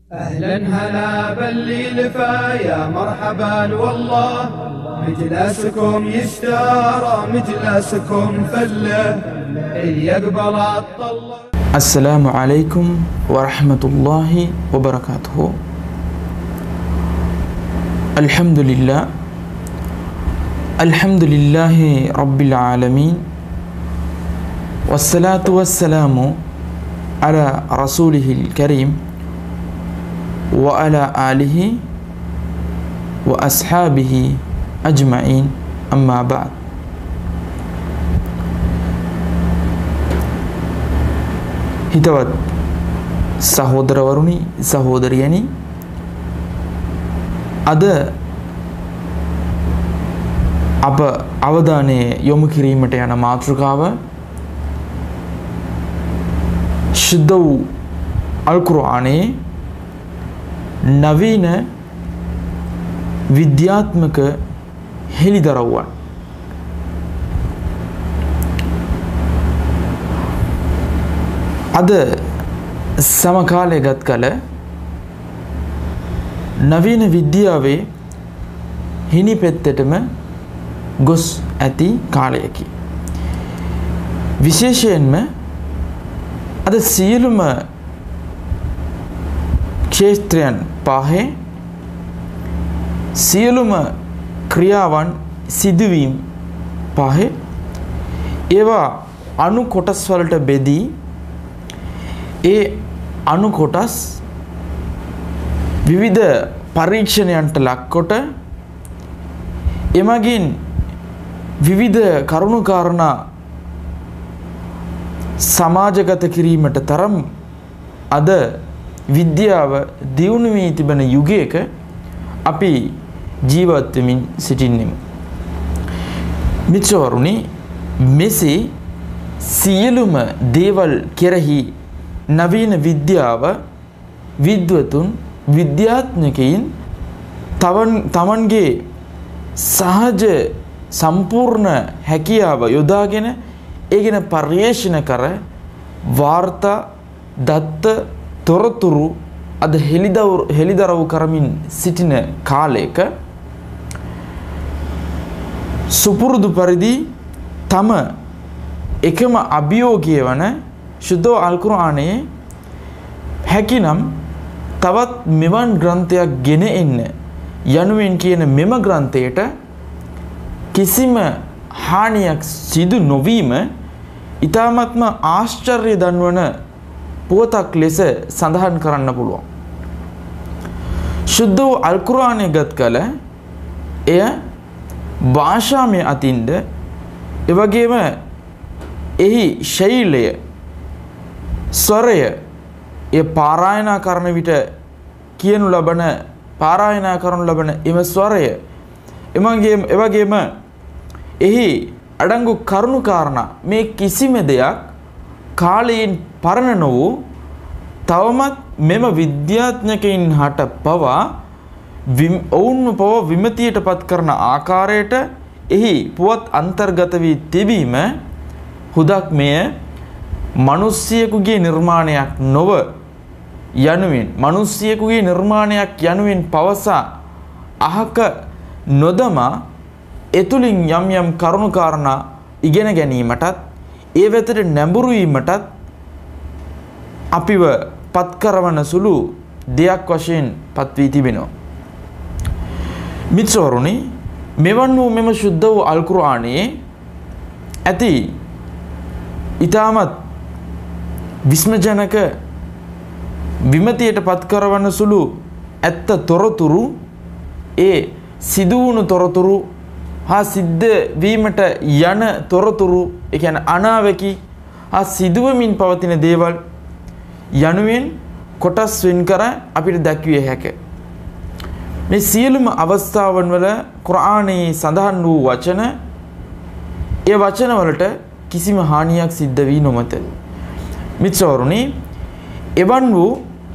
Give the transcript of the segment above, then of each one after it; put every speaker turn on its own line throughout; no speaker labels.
أهلا هلا بالليل فيا مرحبا والله مجلسكم يشترى مجلسكم فله اللي يقبل الطلة.
السلام عليكم ورحمة الله وبركاته. الحمد لله رب العالمين والصلاة والسلام على رسوله الكريم وعلى آله وأصحابه أجمعين أما بعد. හිතවත් සහෝදරවරුනි සහෝදරියනි, අද අප අවධානය යොමු කිරීමට යන මාතෘකාව ශුද්ධ වූ අල් කුර්ආනයේ නවීන විද්‍යාත්මක හෙළිදරව්වන්. අද සමකාලය ගත් කල නවීන විද්‍යාවේ හිණි පෙත්තටම ගොස් ඇති කාලයකි. විශේෂයෙන්ම අද සියලුම ක්ෂේත්‍රයන් පහේ සියලුම ක්‍රියාවන් සිදුවීම් පහේ ඒවා අණු කොටස් වලට බෙදී ඒ අණු කොටස් විවිධ පරීක්ෂණයන්ට ලක්කොට එමගින් විවිධ කරුණු කාරණා සමාජගත කිරීමට තරම් අද විද්‍යාව දියුණු වී තිබෙන යුගයක අපි ජීවත් වෙමින් සිටින්නෙමු. මිත්‍රවරුනි, මෙසේ සියලුම දේවල් කෙරෙහි නවීන විද්‍යාව විද්වතුන් විද්‍යාඥකයින් තමන්ගේ සහජ සම්පූර්ණ හැකියාව යොදාගෙන ඒ ගැන පර්යේෂණ කර වාර්තා දත්ත තොරතුරු අද හෙළිදරව් කරමින් සිටින කාලයක සුපුරුදු පරිදි තම එකම අභියෝගය වන ශුද්ධ අල් කුර්ආනයේ හැකිනම් තවත් මෙවන් ග්‍රන්ථයක් ගෙන එන්න යනුවෙන් කියන මෙම ග්‍රන්ථයට කිසිම හානියක් සිදු නොවීම ඊ타ත්ම ආශ්චර්ය දන්වන පුවතක් ලෙස සඳහන් කරන්න පුළුවන්. ශුද්ධ වූ අල් කුර්ආනය ගත් කල එය භාෂාමය අතින්ද එවැගේම එහි ශෛලය ස්වරය ඒ පාරායනා කරන විට කියනු ලබන පාරායනා කරනු ලබන එම ස්වරය එවැගේම එහි අඩංගු කරුණු කාරණා මේ කිසිම දෙයක් කාලයෙන් පරණ නො වූ තවමත් මෙම විද්‍යාඥකයින් හට පවා ඔවුන්ව පවා විමතියට පත් කරන ආකාරයට එහි පුවත් අන්තර්ගත වී තිබීම හුදක් මෙය මිනිසියෙකුගේ නිර්මාණයක් නොව යනුවෙන් මිනිසියෙකුගේ නිර්මාණයක් යනුවෙන් පවසා අහක නොදමා එතුලින් යම් යම් කරුණු කාරණා ඉගෙන ගැනීමටත් ඒ වෙතට නැඹුරු වීමටත් අපිව පත් කරවන සුළු දෙයක් වශයෙන් පත් වී තිබෙනවා. මිත්‍රවරුනි, මෙවන් වූ මෙම ශුද්ධ වූ අල් කුර්ආනයේ ඇති ඊටමත් විස්මජනක විමතියට පත් කරවන සුළු ඇත්ත තොරතුරු ඒ සිදුවුණු තොරතුරු හා සිද්ධ වීමට යන තොරතුරු ඒ කියන්නේ අනාවැකි හා සිදුවමින් පවතින දේවල් යනුවෙන් කොටස් වෙන් කර අපිට දැක්විය හැකිය. මේ සියලුම අවස්ථාවන් වල කුර්ආනයේ සඳහන් වූ වචන ඒ වචන වලට කිසිම හානියක් සිද්ධ වී නොමැත. මිත්‍රවරුනි, එවන් වූ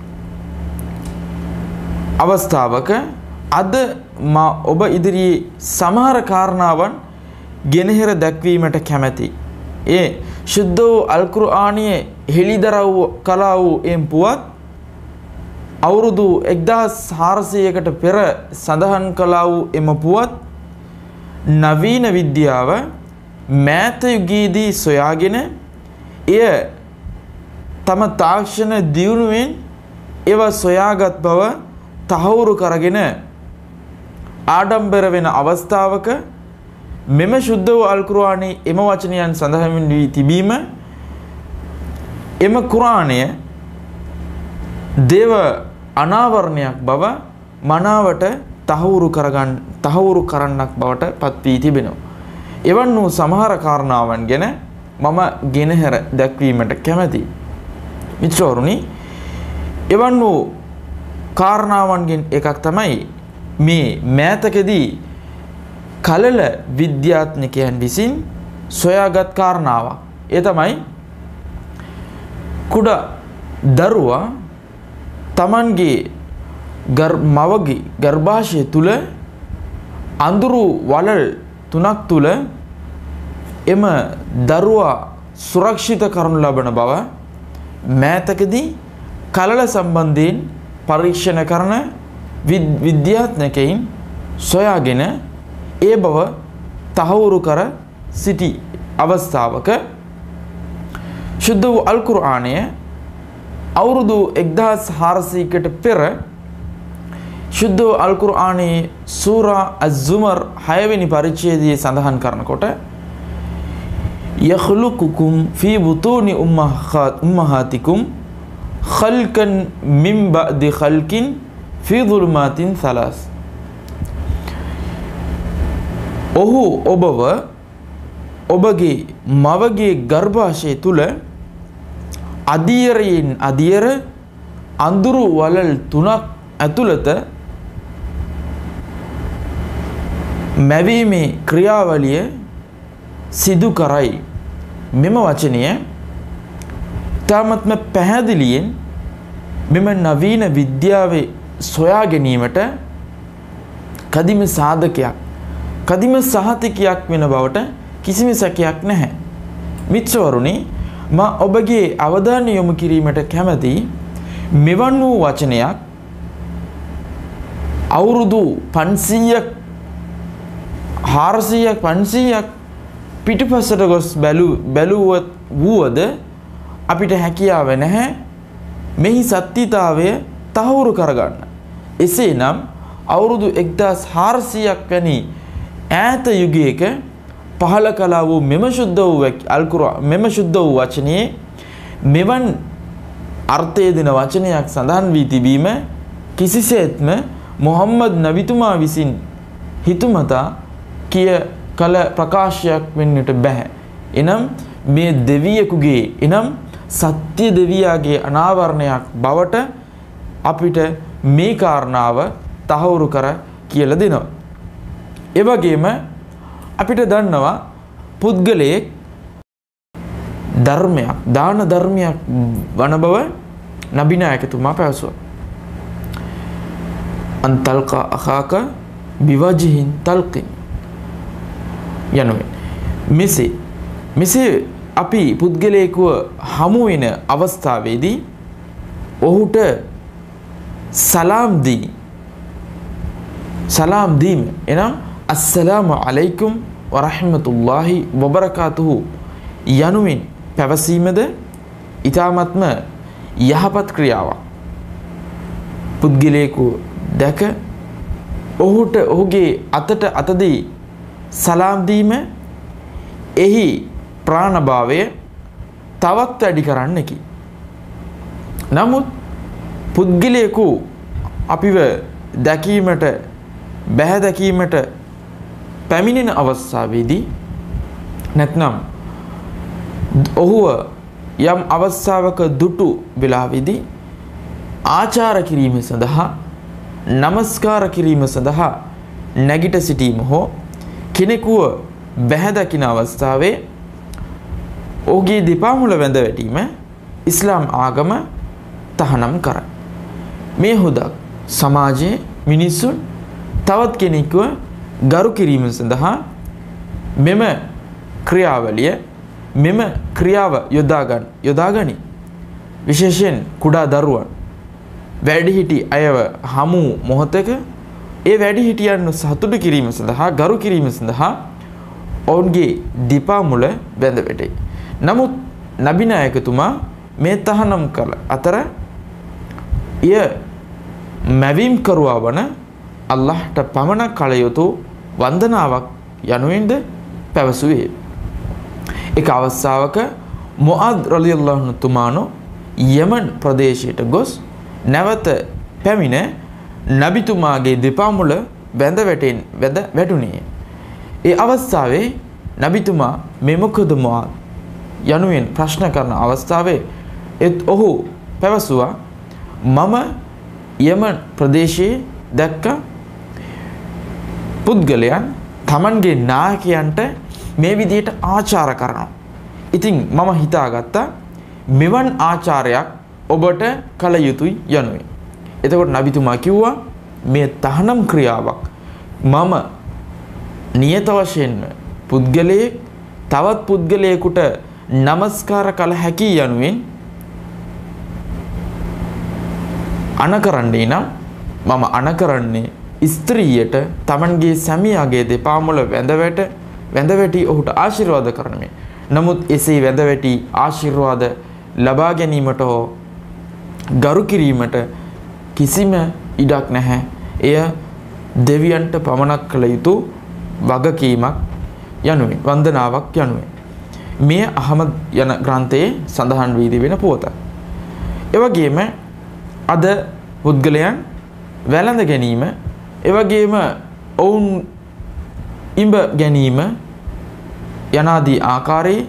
අවස්ථාවක අද මා ඔබ ඉදිරියේ සමහර කාරණාවන් ගෙනහැර දැක්වීමට කැමැති. ඒ ශුද්ධ වූ අල් කුර්ආනයේ හෙළිදරව් කළා වූ එම් පුවත් අවුරුදු 1400කට පෙර සඳහන් කළා වූ එම පුවත් නවීන විද්‍යාව මෑත යුගයේදී සොයාගෙන එය තම තාක්ෂණ දියුණුවෙන් ඒව සොයාගත් බව තහවුරු කරගෙන ආඩම්බර වෙන අවස්ථාවක මෙම ශුද්ධ වූ අල් කුර්ආනයේ එම වචනයන් සඳහන් වී තිබීම එම කුර්ආනය දේව අනාවරණයක් බව මනාවට තහවුරු කරන්නක් බවට පත් වී තිබෙනවා. එවන් වූ සමහර කාරණාවන් ගැන මම ගෙනහැර දැක්වීමට කැමැතියි. මිත්‍රවරුනි, එවන් වූ කාරණාවන්ගෙන් එකක් තමයි මේ මෑතකදී කලල විද්‍යාඥකයන් විසින් සොයාගත් කාරණාවක්. ඒ තමයි කුඩා දරුවා තමන්ගේ මවගේ ගර්භාෂය තුල අඳුරු වලල් 3ක් තුල එම දරුවා සුරක්ෂිත කරනු ලබන බව මෑතකදී කලල සම්බන්ධයෙන් පරීක්ෂණ කරන විද්‍යාඥකයින් සොයාගෙන ඒ බව තහවුරු කර සිටි අවස්ථාවක ශුද්ධ වූ අල් කුර්ආනය අවුරුදු 1400කට පෙර ශුද්ධ වූ අල් කුර්ආනයේ සූරා අස්-සුමර් 6 වෙනි පරිච්ඡේදයේ සඳහන් කරනකොට යඛ්ලුකුකුම් ෆී බුතූනි උම්මහාතිකුම් ඛල්කන් මින් බഅදි ඛල්කින් ෆී දුල්මාතින් සලාස්. ඔහු ඔබව ඔබගේ මවගේ ගර්භාෂය තුල අදියරයෙන් අදියර අඳුරු වලල් 3ක් ඇතුළත මැවීමේ ක්‍රියාවලිය සිදු කරයි. මෙම වචනය තාමත්ම පැහැදිලියෙන් මෙම නවීන විද්‍යාවේ සොයා ගැනීමට කදිම සාධකයක් කදිම සහතිකයක් වෙන බවට කිසිම සැකයක් නැහැ. මිත්‍රවරුනි, මා ඔබගේ අවධානය යොමු කිරීමට කැමැති මෙවන් වූ වචනයක් අවුරුදු 500ක් 400ක් 500ක් පිටුපසට ගොස් බැලුවත් වුවද අපිට හැකියාව නැහැ මෙහි සත්‍යතාවය තහවුරු කරගන්න. එසේනම් අවුරුදු 1400ක් වැනි ඈත යුගයක පහළ කළා වූ මෙම ශුද්ධ වූ අල් කුර්ආන් මෙම ශුද්ධ වූ වචනයේ මෙවන් අර්ථය දෙන වචනයක් සඳහන් වී තිබීම කිසිසේත්ම මුහම්මද් නබිතුමා විසින් හිතුමතා කල ප්‍රකාශයක් වෙන්නට බෑ. එනම් මේ දෙවියෙකුගේ එනම් සත්‍ය දෙවියාගේ අනාවරණයක් බවට අපිට මේ කාරණාව තහවුරු කර කියලා දෙනවා. ඒ වගේම අපිට දන්නවා පුද්ගලයෙක් ධර්මයක් දාන ධර්මයක් වන බව නබිනායකතුමා පැවසුවා. අන්තල්ක අඛාක බිවජහින් තල්කින් යනුවෙන් මෙසේ අපි පුද්ගලයෙකුව හමු වෙන අවස්ථාවේදී ඔහුට සලාම් දීම එනම් අස්සලාමු අලයිකුම් වරහමතුල්ලාහි වබරකාතුහු යනුවෙන් පැවසීමද ඊ타මත්ම යහපත් ක්‍රියාවක්. පුද්ගලයෙකු දැක ඔහුට ඔහුගේ අතට අතදී සලාම් දීම එහි ප්‍රාණභාවය තවත් වැඩි කරන්නකි. නමුත් පුද්ගලයෙකු අපිව දැකීමට බැහැ දැකීමට පැමිණෙන අවස්ථාවේදී නැත්නම් ඔහුව යම් අවස්ථාවක දුටු වෙලාවේදී ආචාර කිරීම සඳහා නමස්කාර කිරීම සඳහා නැගිට සිටීම හෝ කෙනෙකුව බැහැ දකින අවස්ථාවේ ඔහුගේ දෙපා මුල වැඳ වැටීම ඉස්ලාම් ආගම තහනම් කරයි. මේ හුදක් සමාජයේ මිනිසුන් තවත් කෙනෙකුව ගරු කිරීම සඳහා මෙම ක්‍රියාවලිය මෙම ක්‍රියාව යොදාගනි. විශේෂයෙන් කුඩා දරුවන් වැඩිහිටි අයව හමු මොහොතක ඒ වැඩිහිටියන් සතුටු කිරීම සඳහා ගරු කිරීම සඳහා ඔවුන්ගේ දිපා මුල බැඳ වැටේ. නමුත් නබි නායකතුමා මේ තහනම් කළ අතර ය මැවීම් කරුවා වන අල්ලාහ්ට පමණක් කළ යුතු වන්දනාවක් යනුවෙන්ද පැවසුවේ. එක අවස්ථාවක මුඅද් රලියල්ලාහු අන්හු තුමානෝ යමන් ප්‍රදේශයට ගොස් නැවත පැමිණ නබිතුමාගේ දෙපා මුල බැඳ වැටුණේ. ඒ අවස්ථාවේ නබිතුමා මේ මොකද මුඅද් යනුවෙන් ප්‍රශ්න කරන අවස්ථාවේ ඔහු පැවසුවා මම යමන් ප්‍රදේශයේ දැක්ක පුද්ගලයන් තමන්ගේ නායකයන්ට මේ විදිහට ආචාර කරනවා. ඉතින් මම හිතාගත්තා මෙවන් ආචාරයක් ඔබට කළ යුතුයි යනුවෙන්. එතකොට නබිතුමා කිව්වා මේ තහනම් ක්‍රියාවක් මම නියත වශයෙන්ම පුද්ගලයේ තවත් පුද්ගලයෙකුට නමස්කාර කළ හැකි යනුවෙන් අනකරන්නේ නම් මම අනකරන්නේ ස්ත්‍රියට තමන්ගේ සැමියාගේ දෙපා මුල වැඳ වැටි ඔහුට ආශිර්වාද කරන්නේ. නමුත් එසේ වැඳ වැටි ආශිර්වාද ලබා ගැනීමට හෝ ගරු කිරීමට කිසිම ඉඩක් නැහැ. එය දෙවියන්ට පමණක් කළ යුතු වගකීමක් යනුවෙන් වන්දනාවක් යනුවෙන් මේ අහමද් යන ග්‍රන්ථයේ සඳහන් වී තිබෙන පුවත. එවැගේම අද පුද්ගලයන් වැළඳ ගැනීම එවැගේම ඔවුන් ඉඹ ගැනීම යනාදී ආකාරයේ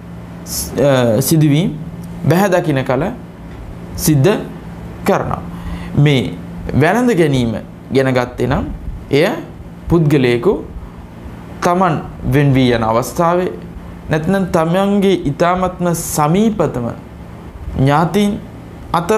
සිදුවීම් බැහැ දකින කල සිද්ධ කරනවා. මේ වැළඳ ගැනීම ගැන ගත්තේ නම් එය පුද්ගලයෙකු තමන් වෙන් වී යන අවස්ථාවේ නැත්නම් තමන්ගේ ඊ타මත්ම සමීපතම ඥාතීන් අතර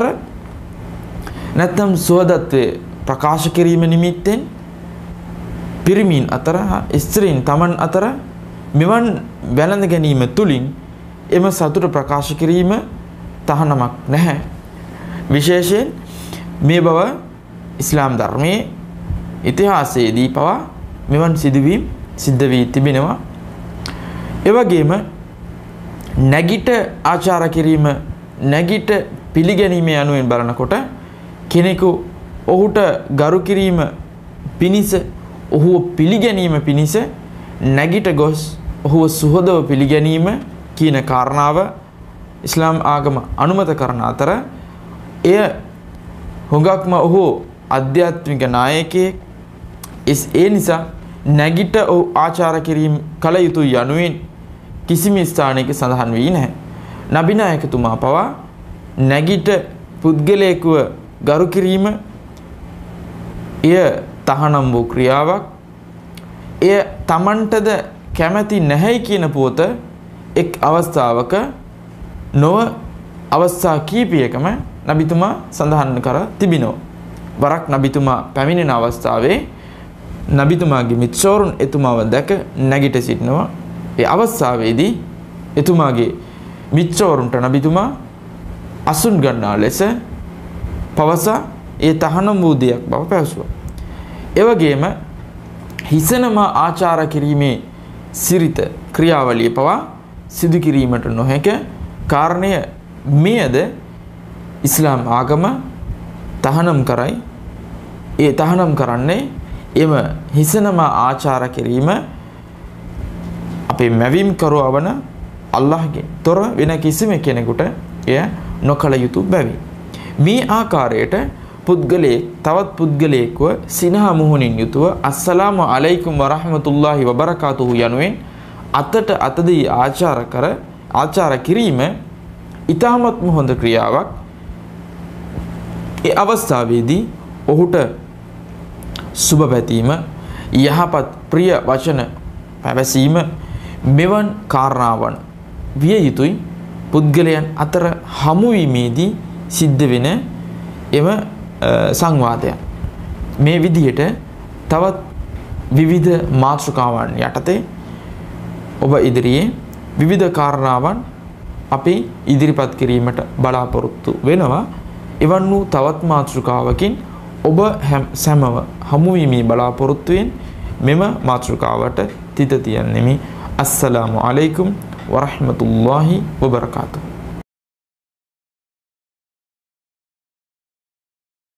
නැත්නම් සුවදත්වයේ ප්‍රකාශ කිරීම නිමිත්තෙන් පිරිමින් අතර ස්ත්‍රීන් තමන් අතර මෙවන් වැළඳ ගැනීම තුලින් එම සතුට ප්‍රකාශ කිරීම තහනමක් නැහැ. විශේෂයෙන් මේ බව ඉස්ලාම් ධර්මයේ ඉතිහාසයේදී පවා මෙවන් සිදුවීම් සිද්ධ වී තිබෙනවා. එවැගේම නැගිට ආචාර කිරීම නැගිට පිළිගැනීම යනුවෙන් බලනකොට කෙනෙකු ඔහුට ගරු කිරීම පිණිස ඔහුව පිළිගැනීම පිණිස නැගිට ගොස් ඔහුව සුහදව පිළිගැනීම කියන කාරණාව ඉස්ලාම් ආගම අනුමත කරන අතර එය හුඟක්ම ඔහු ආධ්‍යාත්මික නායකයෙක් ඒ නිසා නැගිට ඔහු ආචාර කිරීම කළ යුතු යනුවෙන් කිසිම ස්ථානයක සඳහන් වී නැහැ. නබි නායකතුමා පවා නැගිට පුද්ගලයෙකුව ගරු කිරීම එය තහනම් වූ ක්‍රියාවක්. එය තමන්ටද කැමැති නැහැයි කියන පුවත එක් අවස්ථාවක නොව අවස්ථා කීපයකම නබිතුමා සඳහන් කර තිබෙනවා. වරක් නබිතුමා පැමිණෙන අවස්ථාවේ නබිතුමාගේ මිත්‍රවරුන් එතුමාව දැක නැගිට සිටිනවා. ඒ අවස්ථාවේදී එතුමාගේ මිත්‍රවරුන්ට නබිතුමා අසුන් ගන්නා ලෙස පවසා ඒ තහනම් වූ දෙයක් බව පැවසුවා. එවැගේම හිසනම ආචාර කිරීමේ සිරිත ක්‍රියාවලිය පවා සිදු කිරීමට නොහැක කාරණය මෙයද ඉස්ලාම් ආගම තහනම් කරයි. ඒ තහනම් කරන්නේ එම හිසනම ආචාර කිරීම අපේ මැවීම් කරුවා වන අල්ලාහ්ගෙන් තොර වෙන කිසිම කෙනෙකුට එය නොකළ යුතු බැවි. මේ ආකාරයට පුද්ගලයෙක් තවත් පුද්ගලයෙක්ව සිනහ මුහුණින් යුතුව අස්සලාමු අලයිකුම් වරහමතුල්ලාහි වබරකාතුහු යනුවෙන් අතට අතදී ආචාර කිරීම ඊටමත්ම හොඳ ක්‍රියාවක්. ඒ අවස්ථාවේදී ඔහුට සුබ පැතීම යහපත් ප්‍රිය වචන පැවසීම මෙවන් කාරණාවන් විය යුතුයි. පුද්ගලයන් අතර හමුවීමේදී සිද්ධ වෙන එම සංවාදය මේ විදිහට තවත් විවිධ මාතෘකාවන් යටතේ ඔබ ඉදිරියේ විවිධ කාරණාවන් අපි ඉදිරිපත් කිරීමට බලාපොරොත්තු වෙනවා. එවන් වූ තවත් මාතෘකාවකින් ඔබ සැමව හමු වීමේ බලාපොරොත්තුවෙන් මෙම මාතෘකාවට තිත තියන්නෙමි. අස්සලාමු අලයිකුම් වරහ්මතුල්ලාහි වබරකාතුහු.